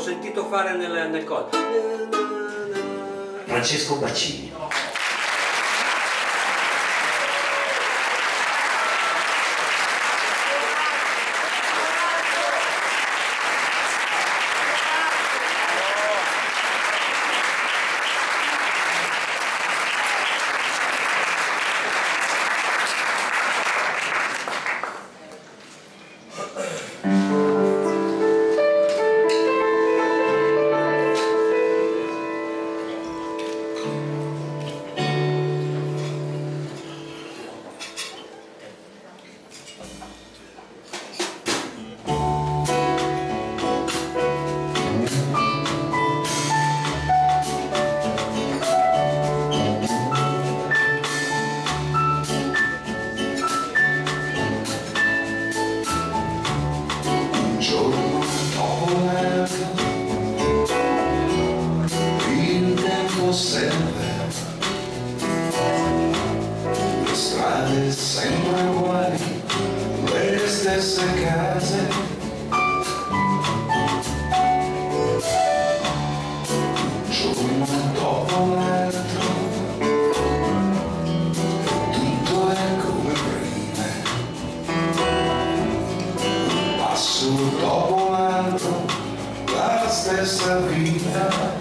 sentito fare nel coro. Francesco Bacini. Le strade sempre uguali, le stesse case, un giorno dopo l'altro, tutto è come prima, un passo dopo l'altro, la stessa vita.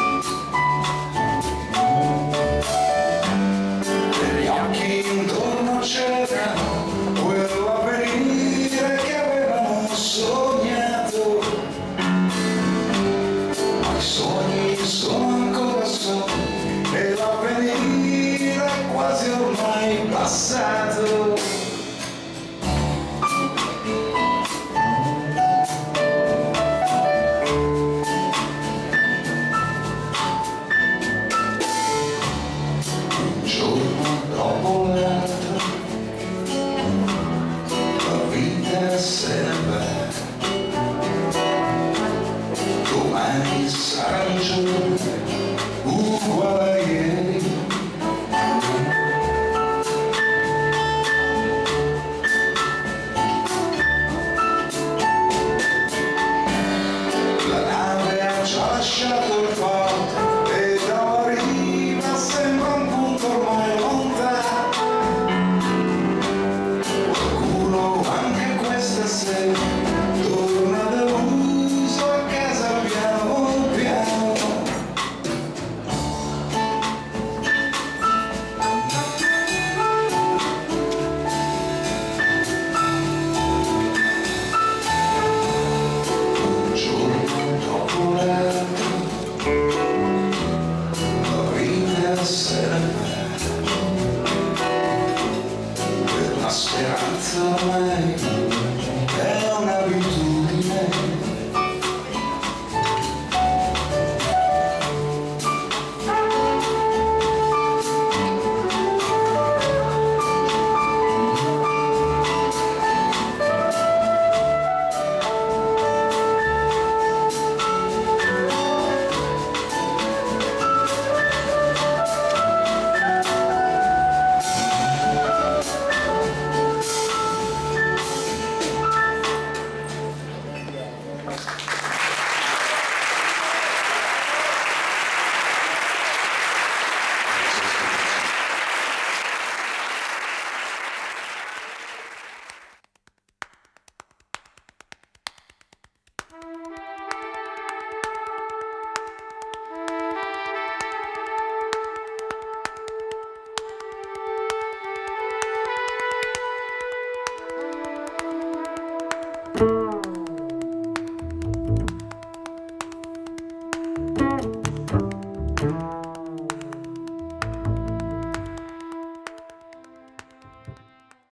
C'erano quell'avvenire che avevano sognato, ma i sogni sono ancora sogni e l'avvenire è quasi ormai passato. Un giorno dopo l'altro se ne va, domani sarà un giorno uguale a ieri. La nave ha già lasciato il porto e dalla riva sembra un punto ormai lontano. Stasera torna deluso a casa piano piano. Un giorno dopo l'altro la vita se ne va, per la speranza ormai